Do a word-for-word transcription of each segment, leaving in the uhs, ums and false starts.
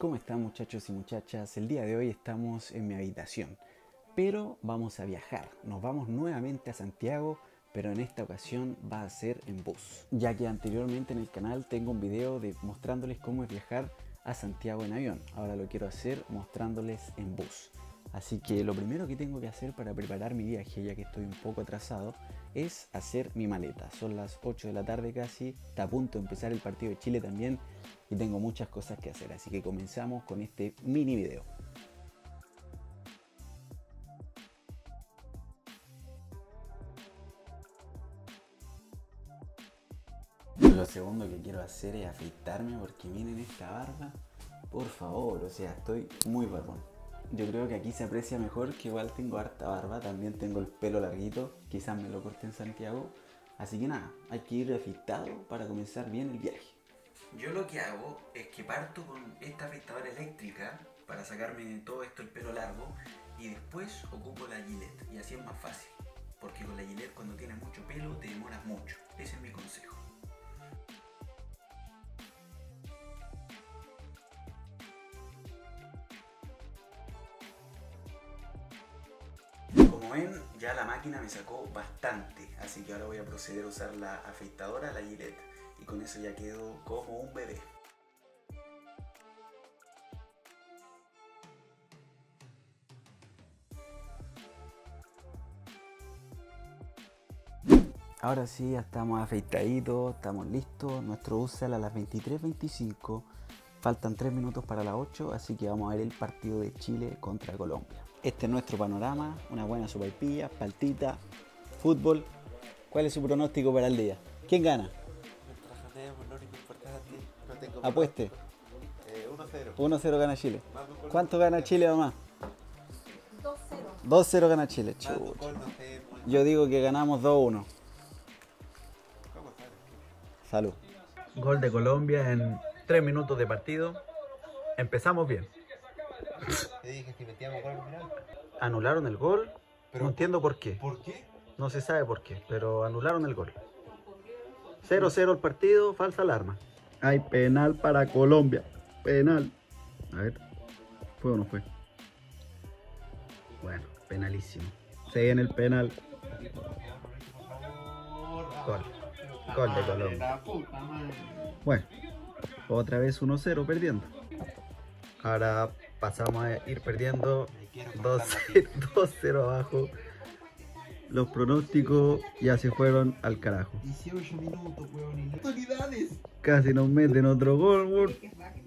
¿Cómo están, muchachos y muchachas? El día de hoy estamos en mi habitación, pero vamos a viajar. Nos vamos nuevamente a Santiago, pero en esta ocasión va a ser en bus, ya que anteriormente en el canal tengo un video de mostrándoles cómo es viajar a Santiago en avión. Ahora lo quiero hacer mostrándoles en bus. Así que lo primero que tengo que hacer para preparar mi viaje, ya que estoy un poco atrasado, es hacer mi maleta. Son las ocho de la tarde casi, está a punto de empezar el partido de Chile también y tengo muchas cosas que hacer. Así que comenzamos con este mini video. Lo segundo que quiero hacer es afeitarme, porque miren esta barba, por favor, o sea, estoy muy barbón. Yo creo que aquí se aprecia mejor que igual tengo harta barba, también tengo el pelo larguito, quizás me lo corté en Santiago. Así que nada, hay que ir afeitado para comenzar bien el viaje. Yo lo que hago es que parto con esta afeitadora eléctrica para sacarme todo esto el pelo largo y después ocupo la Gillette, y así es más fácil, porque con la Gillette cuando tienes mucho pelo te demoras mucho. Ese es mi consejo. Como ven, ya la máquina me sacó bastante, así que ahora voy a proceder a usar la afeitadora, la Gillette, y con eso ya quedo como un bebé. Ahora sí, ya estamos afeitaditos, estamos listos. Nuestro bus sale a las veintitrés veinticinco, faltan tres minutos para las ocho, así que vamos a ver el partido de Chile contra Colombia. Este es nuestro panorama, una buena sopaipilla, paltita, fútbol. ¿Cuál es su pronóstico para el día? ¿Quién gana? Apueste. uno cero. uno cero gana Chile. ¿Cuánto gana Chile, mamá? dos cero. dos cero gana Chile. Chucha. Yo digo que ganamos dos uno. Salud. Gol de Colombia en tres minutos de partido. Empezamos bien. Te dije que metíamos gol al final. Anularon el gol. Pero, no entiendo por qué. ¿Por qué? No se sabe por qué, pero anularon el gol. cero cero el partido, falsa alarma. Hay penal para Colombia. Penal. A ver, ¿fue o no fue? Bueno, penalísimo. Se viene el penal. Gol. Gol de Colombia. Bueno, otra vez uno cero perdiendo. Ahora pasamos a ir perdiendo dos cero abajo. Los pronósticos ya se fueron al carajo. dieciocho minutos, weón. Y autoridades. Casi nos meten otro gol, weón.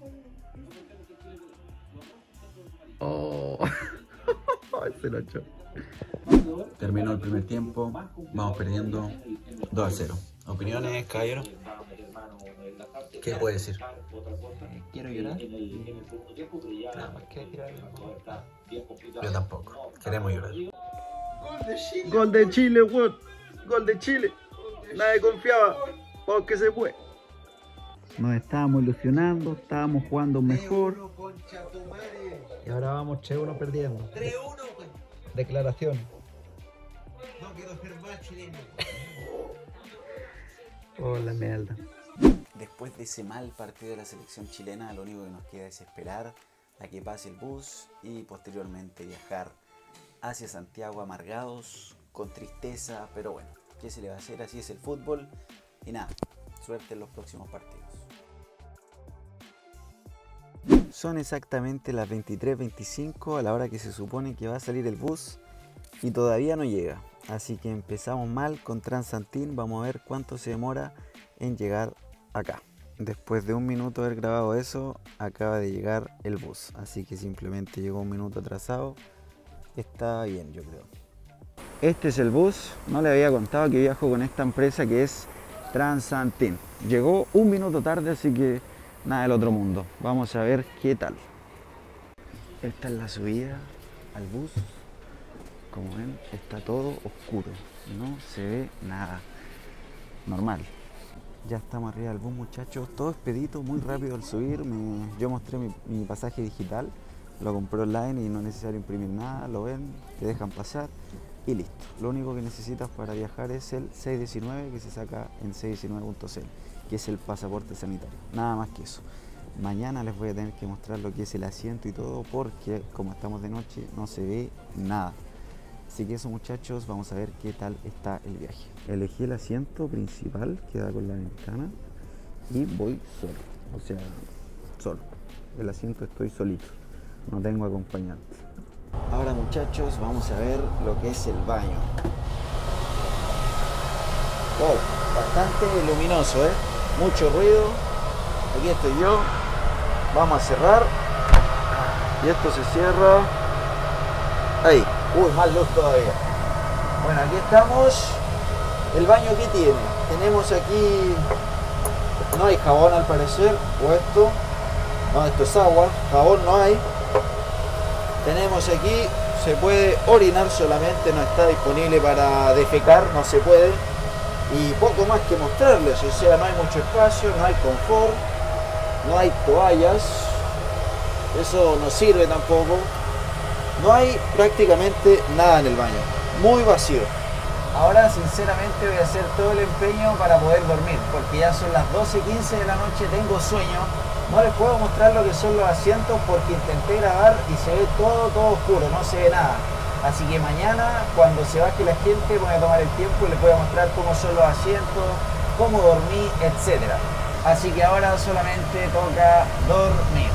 Oh. Se lo echó. Terminó el primer tiempo. Vamos perdiendo dos a cero. ¿Opiniones, caballero? ¿Qué puede decir? Quiero llorar. Nada más que tirar. Yo tampoco. Queremos llorar. Gol de Chile. Gol de Chile, weón. Gol de Chile. Nadie confiaba. Porque se fue. Nos estábamos ilusionando, estábamos jugando mejor. Y ahora vamos tres uno perdiendo. tres uno, weón. Declaración. No quiero ser más chileno. Oh, la mierda. Después de ese mal partido de la selección chilena, lo único que nos queda es esperar a que pase el bus y posteriormente viajar hacia Santiago amargados, con tristeza, pero bueno, ¿qué se le va a hacer? Así es el fútbol. Y nada, suerte en los próximos partidos. Son exactamente las veintitrés veinticinco a la hora que se supone que va a salir el bus y todavía no llega. Así que empezamos mal con Transantín. Vamos a ver cuánto se demora en llegar acá. Después de un minuto de haber grabado eso, acaba de llegar el bus. Así que simplemente llegó un minuto atrasado. Está bien, yo creo. Este es el bus. No le había contado que viajo con esta empresa que es Transantín. Llegó un minuto tarde, así que nada del otro mundo. Vamos a ver qué tal. Esta es la subida al bus. Como ven, está todo oscuro. No se ve nada. Normal. Ya estamos arriba del bus, muchachos. Todo expedito, muy rápido al subir. Me, yo mostré mi, mi pasaje digital. Lo compré online y no es necesario imprimir nada. Lo ven, te dejan pasar y listo. Lo único que necesitas para viajar es el seis diecinueve, que se saca en seis diecinueve punto c l, que es el pasaporte sanitario. Nada más que eso. Mañana les voy a tener que mostrar lo que es el asiento y todo, porque como estamos de noche no se ve nada. Así que eso, muchachos, vamos a ver qué tal está el viaje. Elegí el asiento principal que da con la ventana y voy solo, o sea, solo. El asiento estoy solito, no tengo acompañante. Ahora, muchachos, vamos a ver lo que es el baño. Wow, bastante luminoso, ¿eh? Mucho ruido. Aquí estoy yo. Vamos a cerrar. Y esto se cierra. Ahí. Uy, más luz todavía. Bueno, aquí estamos. El baño que tiene. Tenemos aquí... No hay jabón al parecer. O esto. No, esto es agua. Jabón no hay. Tenemos aquí... Se puede orinar solamente. No está disponible para defecar. No se puede. Y poco más que mostrarles. O sea, no hay mucho espacio. No hay confort. No hay toallas. Eso no sirve tampoco. No hay prácticamente nada en el baño. Muy vacío. Ahora sinceramente voy a hacer todo el empeño para poder dormir, porque ya son las doce quince de la noche, tengo sueño. No les puedo mostrar lo que son los asientos porque intenté grabar y se ve todo, todo oscuro, no se ve nada. Así que mañana, cuando se baje la gente, voy a tomar el tiempo y les voy a mostrar cómo son los asientos, cómo dormí, etcétera. Así que ahora solamente toca dormir.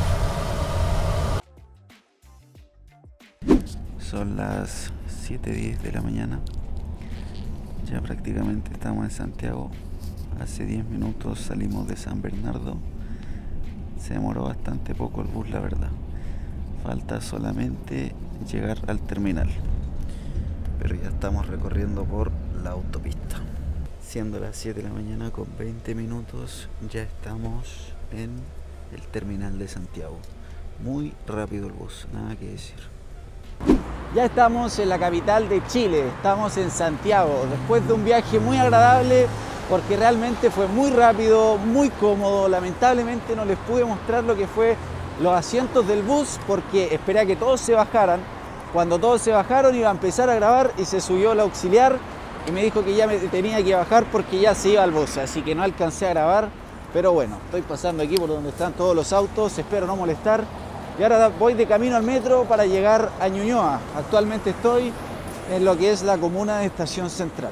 Son las siete diez de la mañana. Ya prácticamente estamos en Santiago. Hace diez minutos salimos de San Bernardo. Se demoró bastante poco el bus, la verdad. Falta solamente llegar al terminal. Pero ya estamos recorriendo por la autopista. Siendo las siete de la mañana con veinte minutos, ya estamos en el terminal de Santiago. Muy rápido el bus, nada que decir. Ya estamos en la capital de Chile, estamos en Santiago, después de un viaje muy agradable, porque realmente fue muy rápido, muy cómodo. Lamentablemente no les pude mostrar lo que fue los asientos del bus, porque esperé a que todos se bajaran. Cuando todos se bajaron iba a empezar a grabar y se subió el auxiliar y me dijo que ya me tenía que bajar porque ya se iba al bus, así que no alcancé a grabar. Pero bueno, estoy pasando aquí por donde están todos los autos, espero no molestar. Y ahora voy de camino al metro para llegar a Ñuñoa. Actualmente estoy en lo que es la comuna de Estación Central.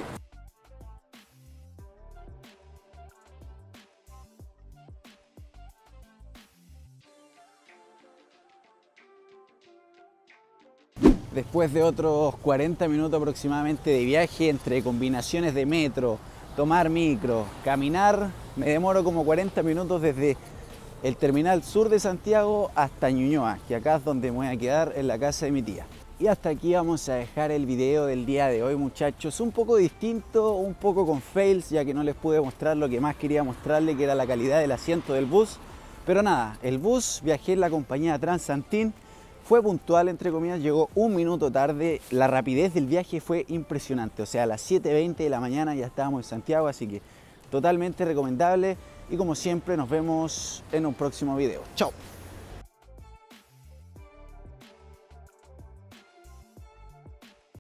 Después de otros cuarenta minutos aproximadamente de viaje entre combinaciones de metro, tomar micro, caminar, me demoro como cuarenta minutos desde el terminal sur de Santiago hasta Ñuñoa, que acá es donde me voy a quedar, en la casa de mi tía. Y hasta aquí vamos a dejar el video del día de hoy, muchachos. Un poco distinto, un poco con fails, ya que no les pude mostrar lo que más quería mostrarles, que era la calidad del asiento del bus. Pero nada, el bus, viajé en la compañía Transantin, fue puntual, entre comillas, llegó un minuto tarde. La rapidez del viaje fue impresionante, o sea, a las siete veinte de la mañana ya estábamos en Santiago, así que totalmente recomendable. Y como siempre, nos vemos en un próximo video. ¡Chao!